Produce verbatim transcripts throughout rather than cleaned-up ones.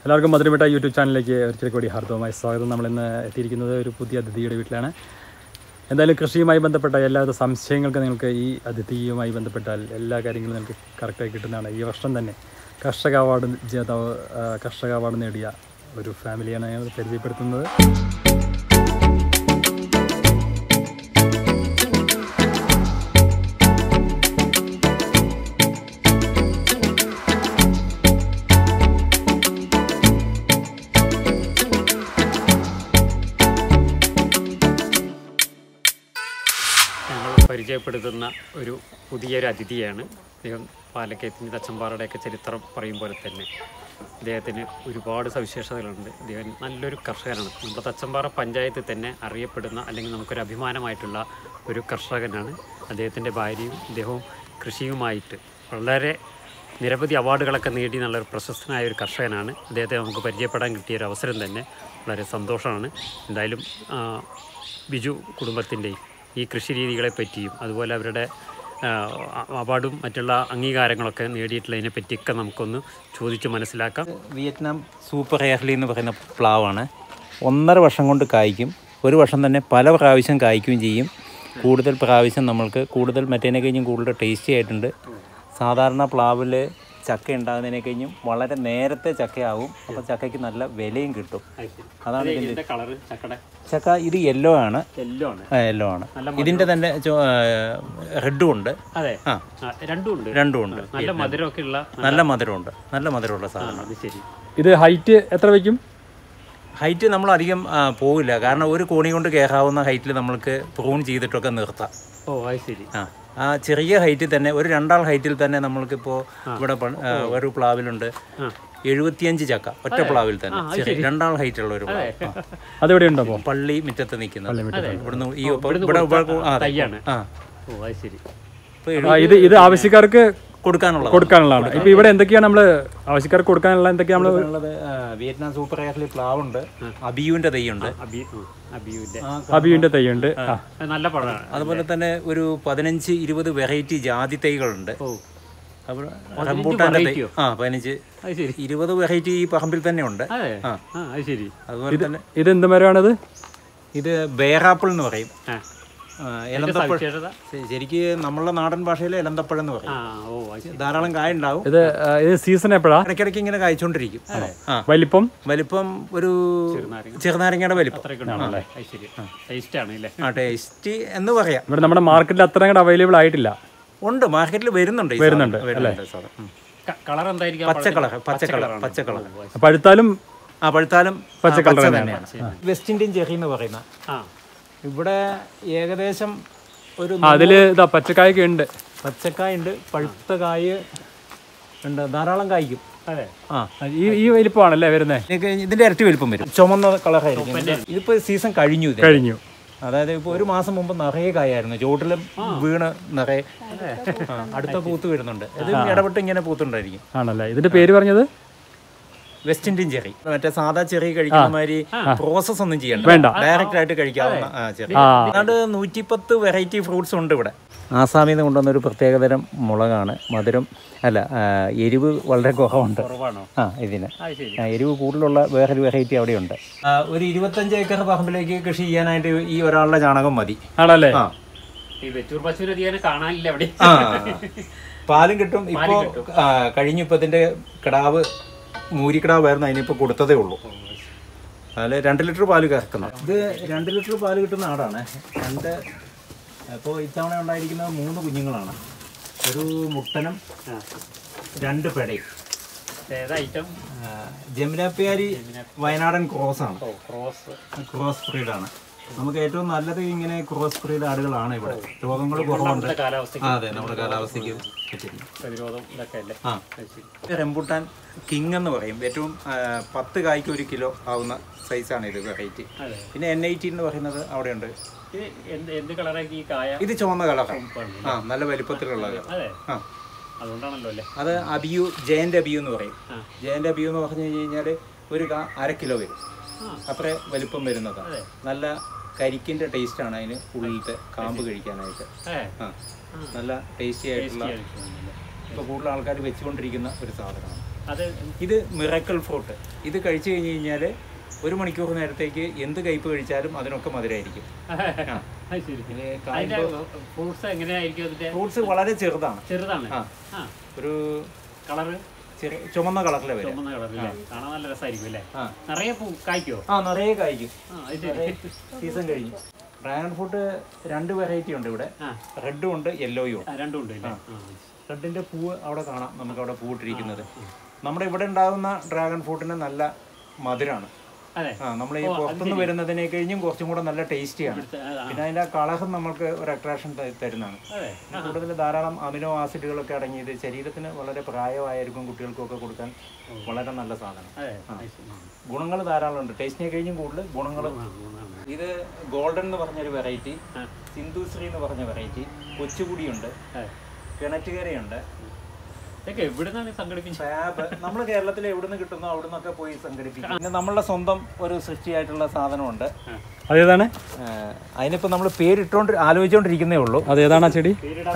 എല്ലാവർക്കും മധുരമിട്ട യൂട്യൂബ് ചാനലിലേക്ക് ഒരിക്കൽ കൂടി ഹാർദവമായി സ്വാഗതം. നമ്മളിന്ന് എത്തിയിരിക്കുന്നത് ഒരു പുതിയ അതിഥിയുടെ വീട്ടിലാണ്. എന്തായാലും കൃഷിയുമായി ബന്ധപ്പെട്ട എല്ലാവിധ സംശയങ്ങൾക്കും നിങ്ങൾക്ക് ഈ അതിഥിയുമായി ബന്ധപ്പെട്ടാൽ എല്ലാ കാര്യങ്ങളും നിങ്ങൾക്ക് കറക്റ്റായി കിട്ടുന്നതാണ്. ഈ വർഷം തന്നെ കർഷക അവാർഡ് ജേതാവ് കർഷക അവാർഡ് നേടിയ ഒരു ഫാമിലിയാണ് ഞങ്ങൾ പരിചയപ്പെടുത്തുന്നത്. പരിചയപ്പെടുത്തുന്ന ഒരു പുതിയൊരു അതിഥിയാണ് അദ്ദേഹം. പാലക്കയത്തിന് തച്ചമ്പാറയുടെയൊക്കെ ചരിത്രം പറയും പോലെ തന്നെ അദ്ദേഹത്തിന് ഒരുപാട് സവിശേഷതകളുണ്ട്. അദ്ദേഹം നല്ലൊരു കർഷകനാണ്. നമ്മുടെ തച്ചമ്പാറ പഞ്ചായത്തിൽ തന്നെ അറിയപ്പെടുന്ന അല്ലെങ്കിൽ നമുക്കൊരു അഭിമാനമായിട്ടുള്ള ഒരു കർഷകനാണ്. അദ്ദേഹത്തിൻ്റെ ഭാര്യയും ഇദ്ദേഹവും കൃഷിയുമായിട്ട് വളരെ നിരവധി അവാർഡുകളൊക്കെ നേടി നല്ലൊരു പ്രശസ്തനായ ഒരു കർഷകനാണ്. അദ്ദേഹത്തെ നമുക്ക് പരിചയപ്പെടാൻ കിട്ടിയ ഒരു അവസരം തന്നെ വളരെ സന്തോഷമാണ്. എന്തായാലും ബിജു കുടുംബത്തിൻ്റെയും ഈ കൃഷി രീതികളെ പറ്റിയും അതുപോലെ അവരുടെ അവാർഡും മറ്റുള്ള അംഗീകാരങ്ങളൊക്കെ നേടിയിട്ടുള്ളതിനെ പറ്റിയൊക്കെ നമുക്കൊന്ന് ചോദിച്ച് മനസ്സിലാക്കാം. വിയറ്റ്നാം സൂപ്പർ എയർലി എന്ന് പറയുന്ന പ്ലാവാണ്. ഒന്നര വർഷം കൊണ്ട് കായ്ക്കും. ഒരു വർഷം തന്നെ പല പ്രാവശ്യം കായ്ക്കുകയും ചെയ്യും. കൂടുതൽ പ്രാവശ്യം നമ്മൾക്ക് കൂടുതൽ മറ്റേനെ കഴിഞ്ഞും കൂടുതൽ ടേസ്റ്റി ആയിട്ടുണ്ട്. സാധാരണ പ്ലാവിൽ ചക്ക ഉണ്ടാകുന്നതിനെ കഴിഞ്ഞും വളരെ നേരത്തെ ചക്കയാവും. അപ്പോൾ ചക്കയ്ക്ക് നല്ല വിലയും കിട്ടും. അതാണ് ഇതിൻ്റെ കളറ്. ചക്കയുടെ ചക്ക ഇത് യെല്ലോ ആണ്. യെല്ലോ ആണ് യെല്ലോ ആണ് ഇതിൻ്റെ തന്നെ റെഡും ഉണ്ട്. അതെ, ആ രണ്ടും ഉണ്ട്. രണ്ടും ഉണ്ട്. നല്ല മധുരമൊക്കെ ഉള്ള നല്ല മധുരമുണ്ട്. നല്ല മധുരമുള്ള സാധനം. അത് ശരി. ഇത് ഹൈറ്റ് എത്ര വയ്ക്കും? ഹൈറ്റ് നമ്മൾ അധികം പോവില്ല. കാരണം ഒരു കോണി കൊണ്ട് കയറാവുന്ന ഹൈറ്റിൽ നമ്മൾക്ക് പ്രൂൺ ചെയ്തിട്ടൊക്കെ നിർത്താം. ഓ അത് ശരി. ആ ആ ചെറിയ ഹൈറ്റിൽ തന്നെ ഒരു രണ്ടാൾ ഹൈറ്റിൽ തന്നെ നമ്മൾക്കിപ്പോൾ ഇവിടെ ഒരു പ്ലാവിലുണ്ട് എഴുപത്തിയഞ്ച് ചക്ക ഒറ്റ പ്ലാവിൽ തന്നെ. രണ്ടാൾ ഹൈറ്റ് ഉള്ള ഒരു പ്ലാവ്. അതെവിടെ ഉണ്ടോ? പള്ളി മുറ്റത്ത് നിൽക്കുന്നത്. ഇവിടുന്ന് ഈ ഇത് ഇത് ആവശ്യക്കാർക്ക് കൊടുക്കാനുള്ള കൊടുക്കാനുള്ളതാണ്. ഇപ്പൊ ഇവിടെ എന്തൊക്കെയാണ് നമ്മള് ആവശ്യക്കാർക്ക് കൊടുക്കാനുള്ള എന്തൊക്കെയാണ് ഉള്ളത്? വിയറ്റ്നാം സൂപ്പർ എയർലി പ്ലാവ് ഉണ്ട്. അബിയുവിന്റെ തൈയുണ്ട്. അബിയുവിന്റെ തൈയുണ്ട്. നല്ല പഴമാണ്. അതുപോലെ തന്നെ ഒരു പതിനഞ്ച് ഇരുപത് വെറൈറ്റി ജാതി തൈകളുണ്ട്. റംബൂട്ടാന്റെ തൈ ആ പതിനഞ്ച് ഇരുപത് വെറൈറ്റി ഈ പറമ്പിൽ തന്നെ ഉണ്ട്. അതുപോലെ തന്നെ ഇത് എന്ത് മരമാണിത്? ഇത് ബേറാപ്പിൾ എന്ന് പറയും. എലന്തപ്പഴം. ശരിക്ക് നമ്മളുടെ നാടൻ ഭാഷയിൽ എലന്തപ്പഴം എന്ന് പറയും. ധാരാളം കായ ഉണ്ടാവും. ഇത് ഇത് സീസൺ എപ്പോഴാ? ഇടയ്ക്കിടയ്ക്ക് ഇങ്ങനെ കായ്ച്ചോണ്ടിരിക്കും. വലിപ്പം വലിപ്പം ഒരു ചെറുനാരങ്ങയുടെ വലിപ്പം. ആ ടേസ്റ്റ് എന്ന് പറയാം. ഇവിടെ നമ്മുടെ മാർക്കറ്റിൽ അത്ര അങ്ങോട്ട് അവൈലബിൾ ആയിട്ടില്ല. ഉണ്ട്, മാർക്കറ്റിൽ വരുന്നുണ്ട് വരുന്നുണ്ട് കളർ എന്തായിരിക്കും? പച്ച കളർ. പച്ച കളർ പച്ച കളർ പഴുത്താലും ആ പഴുത്താലും പച്ച കളർ തന്നെയാണ്. വെസ്റ്റ് ഇന്ത്യൻ ചെറി എന്ന് പറയുന്ന ഇവിടെ ഏകദേശം ഒരു അതില് ഇതാ പച്ചക്കായൊക്കെ ഉണ്ട്. പച്ചക്കായ ഉണ്ട്, പഴുത്ത കായ് ഉണ്ട്, ധാരാളം കായ്ക്കും. അതെ. ആ ഈ ഈ വലിപ്പമാണല്ലേ വരുന്നത്? ഇതിന്റെ ഇരട്ടി വലിപ്പം വരും. ചുമന്ന കളറായിരിക്കും. ഇതിപ്പോ സീസൺ കഴിഞ്ഞു കഴിഞ്ഞു അതായത് ഇപ്പൊ ഒരു മാസം മുമ്പ് നിറയെ കായായിരുന്നു. ചോട്ടിലും വീണ് നിറയെ അടുത്ത പൂത്ത് വരുന്നുണ്ട്. ഇത് ഇടപെട്ട് ഇങ്ങനെ പൂത്തുണ്ടായിരിക്കും. ആണല്ലേ? ഇതിന്റെ പേര് പറഞ്ഞത് വെസ്റ്റ് ഇന്ത്യൻ ചെറി. മറ്റേ സാധാ ചെറി കഴിക്കുന്ന മാതിരി പ്രോസസ് ഒന്നും ചെയ്യണ്ട, വേണ്ട, ഡയറക്റ്റ് ആയിട്ട് കഴിക്കാവുന്ന ചെറി. അതുകൊണ്ട് നൂറ്റിപ്പത്ത് വെറൈറ്റി ഫ്രൂട്ട്സ് ഉണ്ട് ഇവിടെ. ആസാമിൽ നിന്ന് കൊണ്ടുവന്ന ഒരു പ്രത്യേകതരം മുളകാണ്. മധുരം അല്ല, എരിവ് വളരെ കുറവുണ്ട്. ആ ഇതിന് എരിവ് കൂടുതലുള്ള വേറൊരു വെറൈറ്റി അവിടെയുണ്ട്. ഒരു ഇരുപത്തഞ്ച് ഏക്കർ പറമ്പിലേക്ക് കൃഷി ചെയ്യാനായിട്ട് ഈ ഒരാളുടെ ചാണകം മതി. ആണല്ലേ? ആ പാലും കിട്ടും. ഇപ്പൊ കഴിഞ്ഞു. ഇപ്പൊ ഇതിന്റെ കിടാവ് മൂരിക്കിടാവായിരുന്നു. അതിനിപ്പോൾ കൊടുത്തതേ ഉള്ളൂ. അതിൽ രണ്ട് ലിറ്റർ പാല് കറക്കുന്നത്. ഇത് രണ്ട് ലിറ്റർ പാല് കിട്ടുന്ന ആടാണ്. രണ്ട് ഇപ്പോൾ ഇത്തവണ ഉണ്ടായിരിക്കുന്നത് മൂന്ന് കുഞ്ഞുങ്ങളാണ്. ഒരു മുട്ടനും രണ്ട് പെടയും. ജമുനാപ്യാരി വയനാടൻ ക്രോസ് ആണ്. ക്രോസ് ബ്രീഡാണ്. നമുക്ക് ഏറ്റവും നല്ലത് ഇങ്ങനെ ക്രോസ് ബ്രീഡ് ആടുകളാണ്. ഇവിടെ രോഗങ്ങൾ കുറവുണ്ട്. അതെ, നമ്മുടെ കാലാവസ്ഥയ്ക്ക് റംബൂട്ടാൻ കിങ് എന്ന് പറയും. ഏറ്റവും പത്ത് കായ്ക്ക് ഒരു കിലോ ആവുന്ന സൈസാണ് ഇത് വെറൈറ്റി. പിന്നെ എൻ ഐ ടി എന്ന് പറയുന്നത് അവിടെയുണ്ട്. ഇത് ചുവന്ന കളറാണ്. ആ നല്ല വലിപ്പത്തിലുള്ളത്. ആ അത് അബിയു, ജയന്റ് അബിയു എന്ന് പറയും. ജയന്റ് അബിയു എന്ന് പറഞ്ഞു കഴിഞ്ഞാൽ ഒരു കാ അര കിലോ വരും. അത്ര വലിപ്പം വരുന്നതാണ്. നല്ല കരിക്കിന്റെ ടേസ്റ്റാണ് അതിന്. ഉള്ളിലത്തെ കാമ്പ് കഴിക്കാനായിട്ട് ആ നല്ല ടേസ്റ്റി ആയിട്ടുള്ള ഇപ്പോൾ കൂടുതൽ ആൾക്കാർ വെച്ചുകൊണ്ടിരിക്കുന്ന ഒരു സാധനമാണ്. അത് ഇത് മിറക്കിൾ ഫ്രൂട്ട്. ഇത് കഴിച്ചു കഴിഞ്ഞ് കഴിഞ്ഞാൽ ഒരു മണിക്കൂർ നേരത്തേക്ക് എന്ത് കയ്പ് കഴിച്ചാലും അതിനൊക്കെ മധുരമായിരിക്കും. ഫ്രൂട്ട്സ് എങ്ങനെയായിരിക്കും? ഫ്രൂട്ട്സ് വളരെ ചെറുതാണ്. ചെറുതാണ്. ഒരു കളറ് ചെറിയ ചുമന്ന കളറിലെ വരും. ചുമന്ന കളറില്ലേ? കാണാൻ നല്ല രസമായിരിക്കും അല്ലേ? നിറയെ പൂ കായ്ക്കോ? ആ നിറയെ കായ്ക്കും. സീസൺ കഴിഞ്ഞു. ഡ്രാഗൺ ഫ്രൂട്ട് രണ്ട് വെറൈറ്റി ഉണ്ട് ഇവിടെ. റെഡും ഉണ്ട് യെല്ലോയും ഉണ്ട്. രണ്ടും ഉണ്ട്. റെഡിന്റെ പൂവ് അവിടെ കാണാം, നമുക്ക് അവിടെ പൂവിട്ടിരിക്കുന്നത്. നമ്മുടെ ഇവിടെ ഉണ്ടാകുന്ന ഡ്രാഗൺ ഫ്രൂട്ടിന് നല്ല മധുരമാണ്. ആ നമ്മൾ ഈ പുറത്തുനിന്ന് വരുന്നതിനെ കഴിഞ്ഞും കുറച്ചും കൂടെ നല്ല ടേസ്റ്റിയാണ്. പിന്നെ അതിന്റെ കളഹം നമ്മൾക്ക് ഒരു അട്രാക്ഷൻ തരുന്നതാണ്. കൂടുതൽ ധാരാളം അമിനോ ആസിഡുകളൊക്കെ അടങ്ങിയത് ശരീരത്തിന് വളരെ പ്രായമായിരിക്കും കുട്ടികൾക്കൊക്കെ കൊടുക്കാൻ വളരെ നല്ല സാധനം. ഗുണങ്ങൾ ധാരാളം ഉണ്ട്. ടേസ്റ്റിനെ കഴിഞ്ഞും കൂടുതൽ ഗുണങ്ങൾ. ഇത് ഗോൾഡൻ എന്ന് പറഞ്ഞൊരു വെറൈറ്റി, സിന്ധുശ്രീ എന്ന് പറഞ്ഞ വെറൈറ്റി, കൊച്ചുകുടിയുണ്ട്, കിണറ്റുകരയുണ്ട്. നമ്മൾ കേരളത്തിൽ എവിടെ നിന്ന് കിട്ടുന്നോ അവിടെ നിന്നൊക്കെ പോയി സംഘടിപ്പിക്കും. പിന്നെ നമ്മളുടെ സ്വന്തം ഒരു സൃഷ്ടിയായിട്ടുള്ള സാധനമുണ്ട്. അതേതാണ്? അതിനിപ്പോ നമ്മൾ പേരിട്ടോണ്ട് ആലോചിച്ചോണ്ടിരിക്കുന്നേ ഉള്ളൂ. അതേതാണ് ആ ചെടി?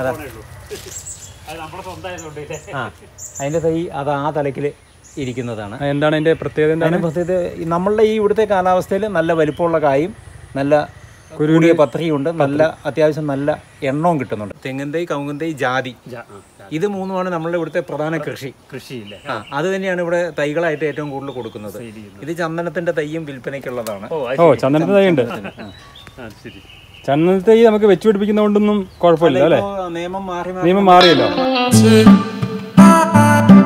ആ അതിന്റെ തൈ അത് ആ തലക്കില് ഇരിക്കുന്നതാണ്. എന്താണ് അതിന്റെ പ്രത്യേകത? എന്താണ് പ്രത്യേകത? നമ്മളുടെ ഈ ഇവിടുത്തെ കാലാവസ്ഥയിൽ നല്ല വലിപ്പമുള്ള കായും നല്ല കുരുടിയ പത്രിയുണ്ട്, നല്ല അത്യാവശ്യം നല്ല എണ്ണവും കിട്ടുന്നുണ്ട്. തെങ്ങിൻ തൈ, കവുങ്ങൻ തൈ, ജാതി, ഇത് മൂന്നുമാണ് നമ്മളുടെ ഇവിടുത്തെ പ്രധാന കൃഷി. കൃഷിയില്ല. ആ അത് തന്നെയാണ് ഇവിടെ തൈകളായിട്ട് ഏറ്റവും കൂടുതൽ കൊടുക്കുന്നത്. ഇത് ചന്ദനത്തിന്റെ തൈയും വിൽപ്പനയ്ക്കുള്ളതാണ്. ഓ ചന്ദനത്തിന്റെ തൈ ഉണ്ട്. ചന്ദനത്തെ തൈ നമുക്ക് വെച്ചു പിടിപ്പിക്കുന്നതുകൊണ്ടൊന്നും കുഴപ്പമില്ല അല്ലേ? നിയമം മാറി നിയമം മാറിയല്ലോ.